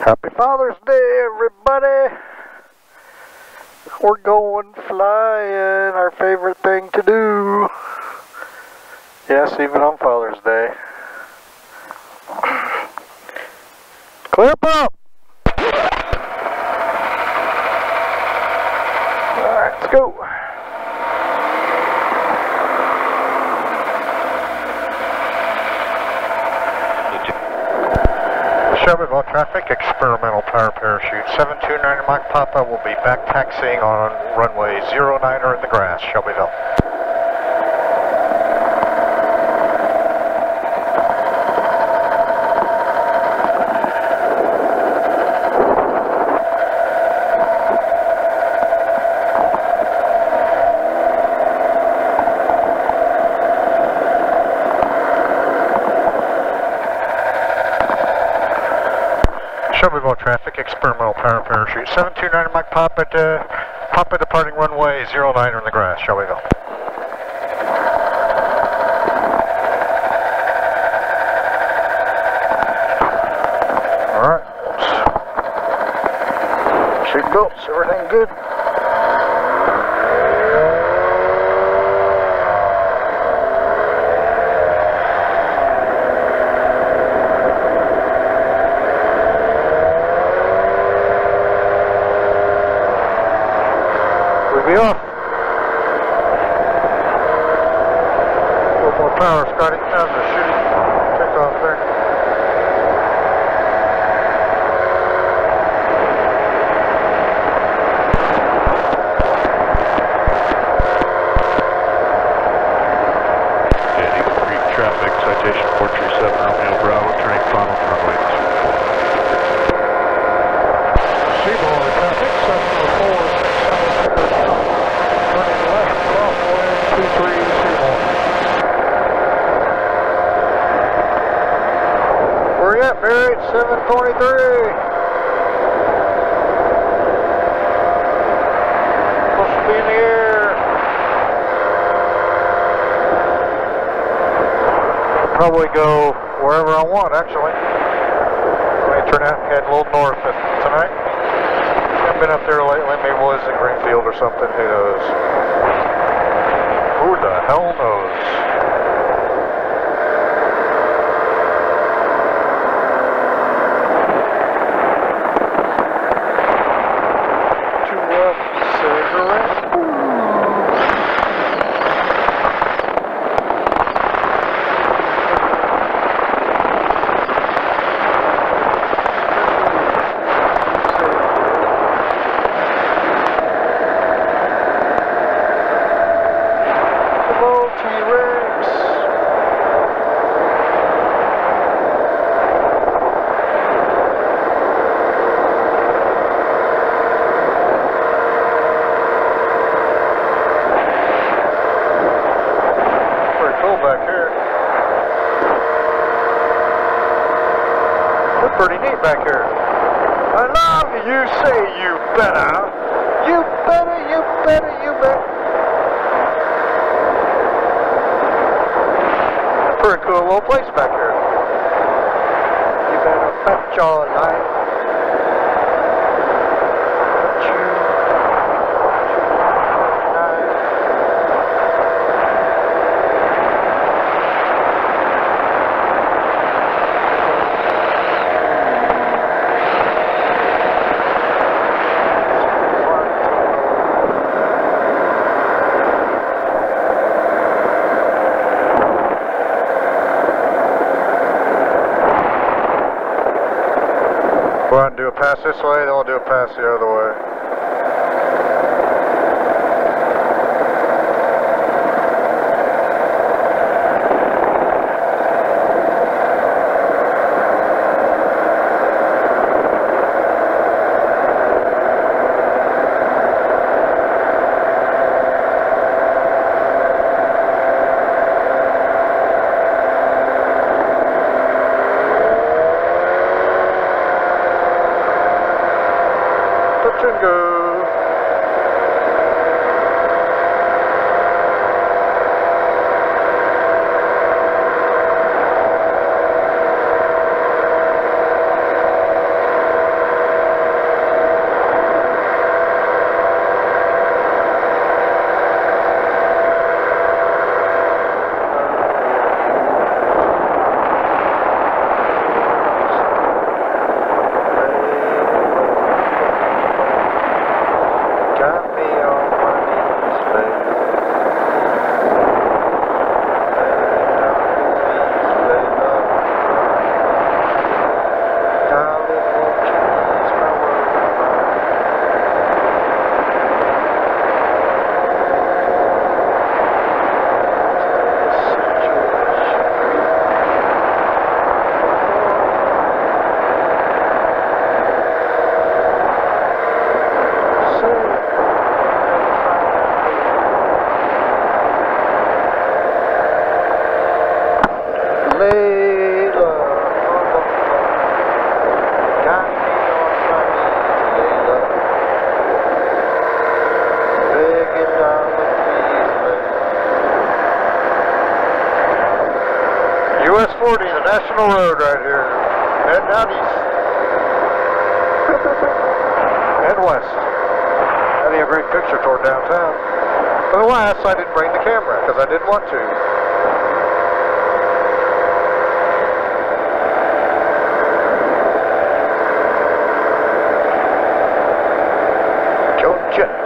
Happy Father's Day, everybody! We're going flying, our favorite thing to do. Yes, even on Father's Day. Clip up! Alright, let's go. Shelbyville traffic, experimental power parachute 729 Mike Papa will be back taxiing on runway 09er in the grass, Shelbyville. Shelbyville traffic, experimental power parachute 729 Mike Papa departing runway 09er in the grass, Shelbyville. Alright. Seat belts, everything good. Be off. A little more power, Scotty. How's the shooting takeoff there? Yeah, Eagle Creek traffic, citation 437 Romeo Bravo, turning final runway 2. Seaboard traffic, 704. Turning left, crosswind 23 Seymour. Where you at, Barry? 723. Supposed to be in the air. Probably go wherever I want, actually. I may turn out and head a little north tonight. Been up there lately, maybe it was in Greenfield or something, who knows? Who the hell knows? Two cigarettes. Back here. They're pretty neat back here. I love you, say you better. You better, you better, you better. Pretty cool little place back here. You better bet your life. Go out and do a pass this way, then we'll do a pass the other way. Touch and go. US 40, the national road right here. Heading out east. And west. That'd be a great picture toward downtown. But alas, I didn't bring the camera because I didn't want to. Jet.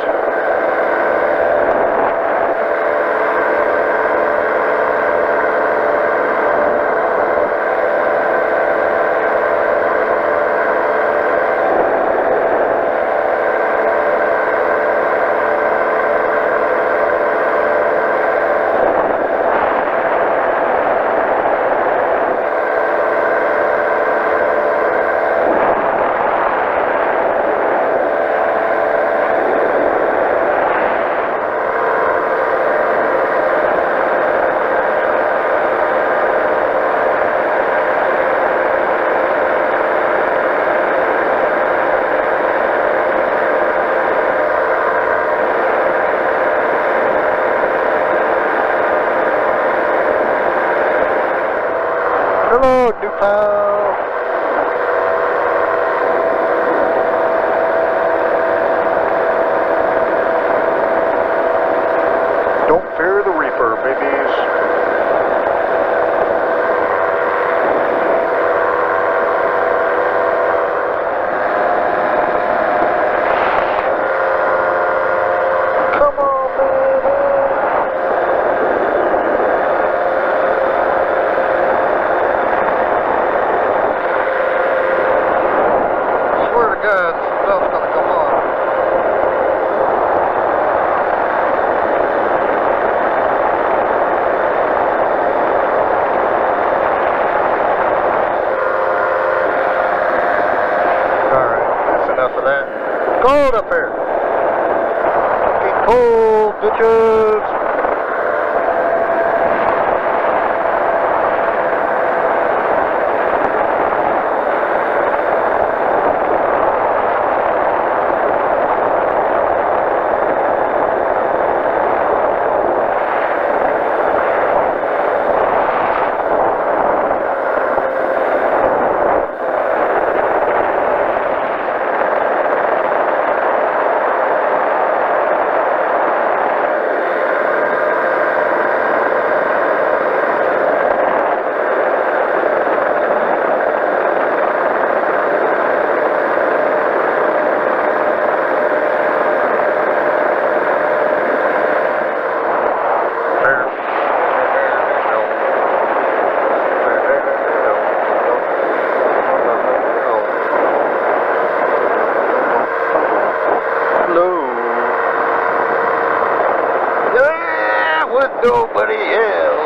Hello, new pal. Don't fear the reaper, babies. Come on, baby. God, stuff's gonna come on. Alright, that's enough of that. Cold up here. Fucking cold, bitches. Nobody else.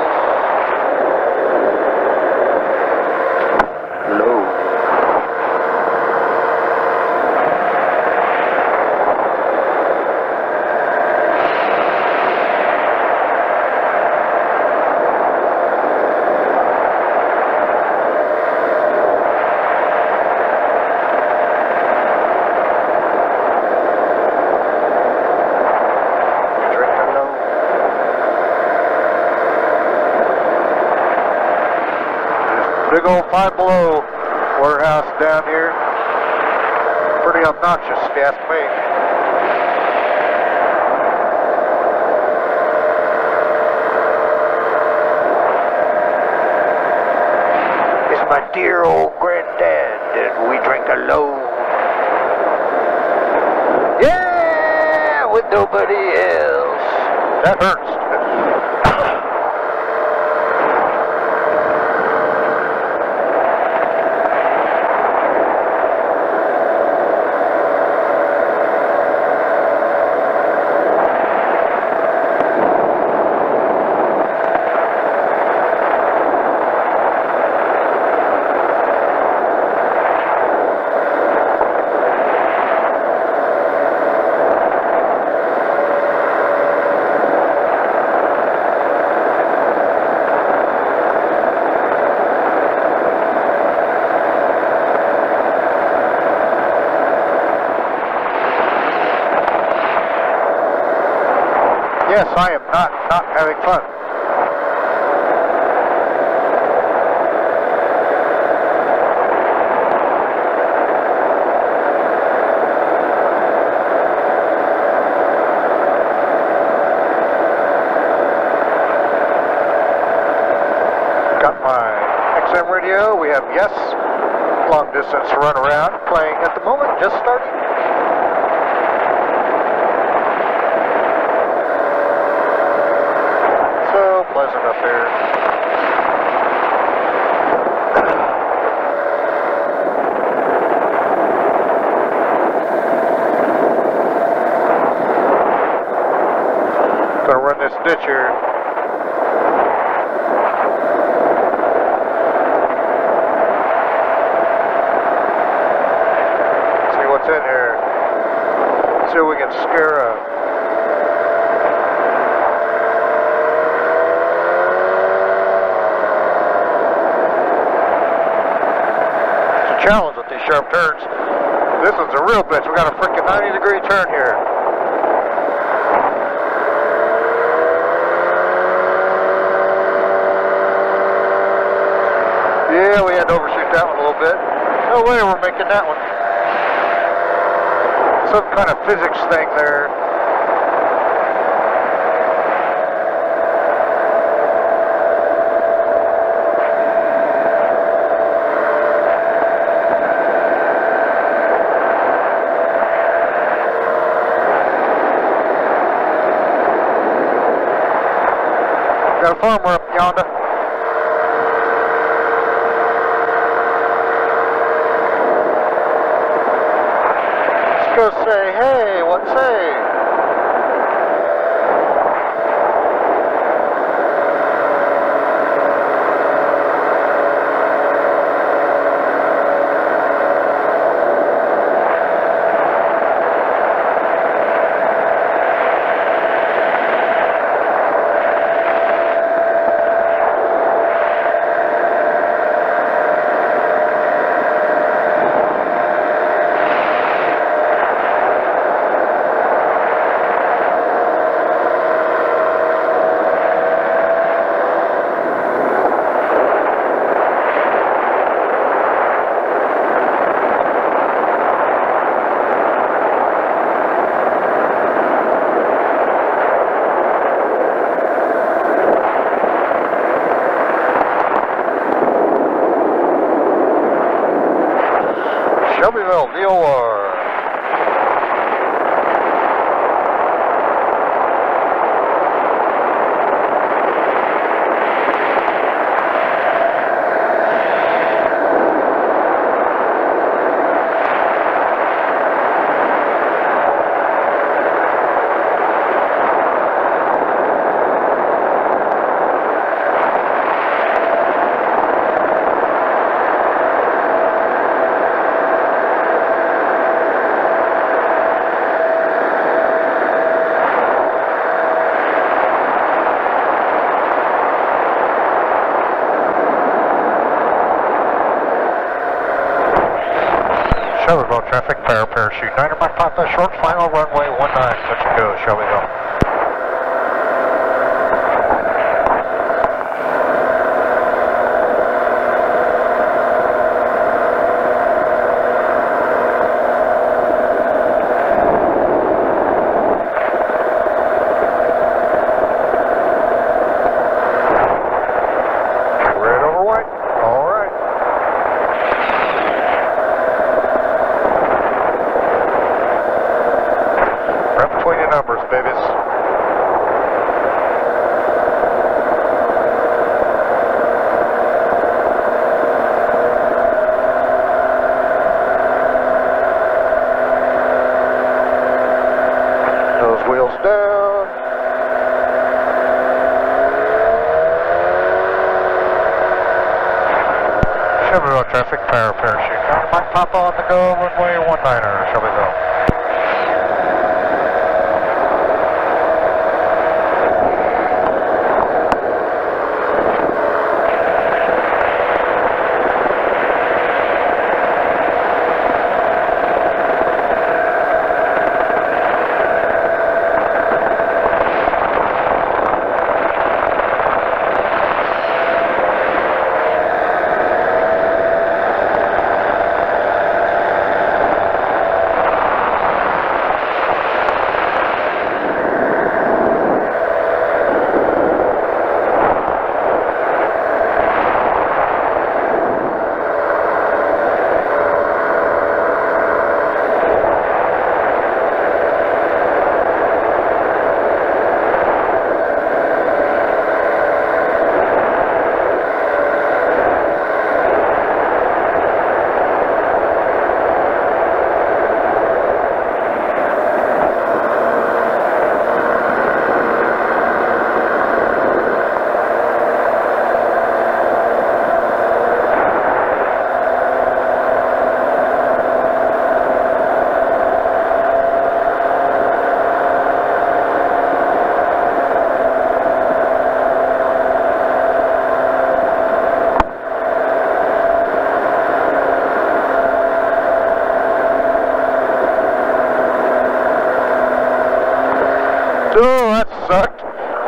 Low. Big old Five Below warehouse down here. Pretty obnoxious, if you ask me. It's my dear old granddad, and we drink alone. Yeah, with nobody else. That hurts. Yes, I am not having fun. XM radio, we have yes, long distance run around, playing at the moment, just starting. So pleasant up there. Gonna run this ditch here. See what's in here. See if we can scare a challenge with these sharp turns. This one's a real bitch. We got a freaking 90-degree turn here. Yeah, we had to overshoot that one a little bit. No way we're making that one. Some kind of physics thing there. Got a farmer up yonder. Let's go say, hey, what say? Shelbyville, VOR. Shelbyville traffic, parachute 9er Mike Papa, short final runway 19, touch and go, Shelbyville. Red over white, all right. Between your numbers, babies. Those wheels down. Shelbyville traffic, parachute. Mike Papa on the go, runway 19er, Shelbyville.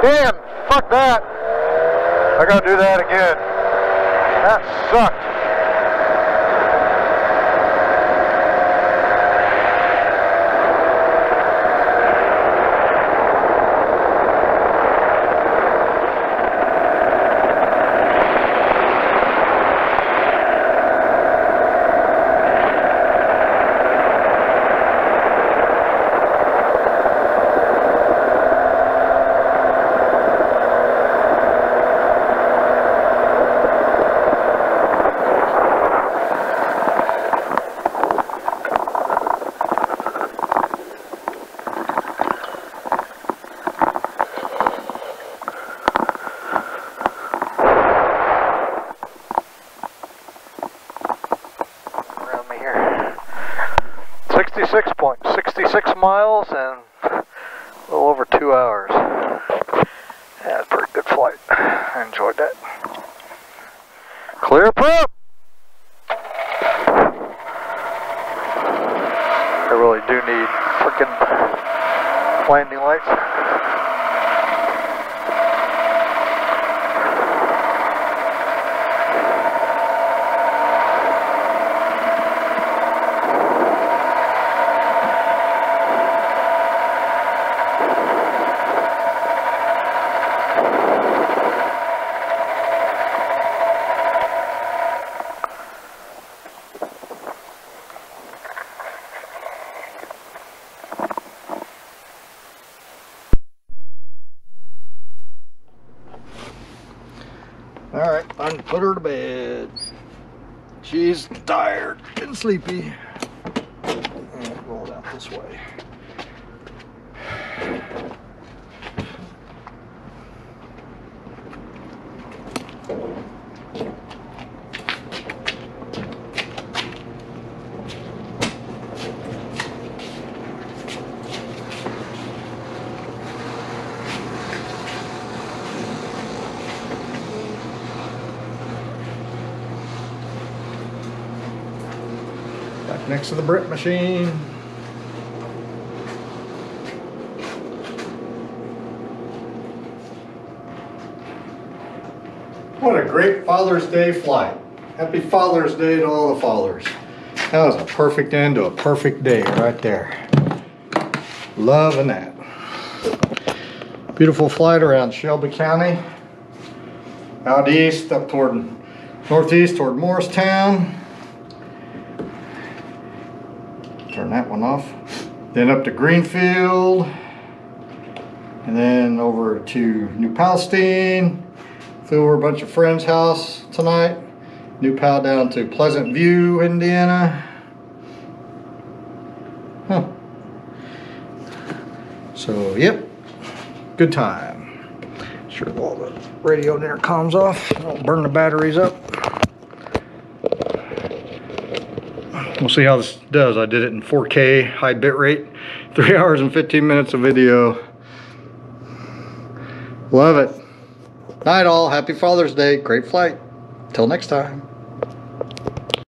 again. Fuck that. I gotta do that again. That sucked. Around me here. 66 miles and a little over 2 hours. Yeah, it's a pretty good flight. I enjoyed that. Clear prep! I really do need freaking landing lights. Alright, time to put her to bed. She's tired and sleepy. And roll it out this way. Back next to the Brit machine. What a great Father's Day flight. Happy Father's Day to all the fathers. That was a perfect end to a perfect day right there. Loving that. Beautiful flight around Shelby County. Out east, up toward northeast toward Morristown. Turn that one off. Then up to Greenfield. And then over to New Palestine. Flew over a bunch of friends' house tonight. New Pal down to Pleasant View, Indiana. Huh. So, yep. Good time. Sure all the radio and intercom's off. Don't burn the batteries up. We'll see how this does. I did it in 4K, high bit rate. 3 hours and 15 minutes of video. Love it. Night all. Happy Father's Day. Great flight. Till next time.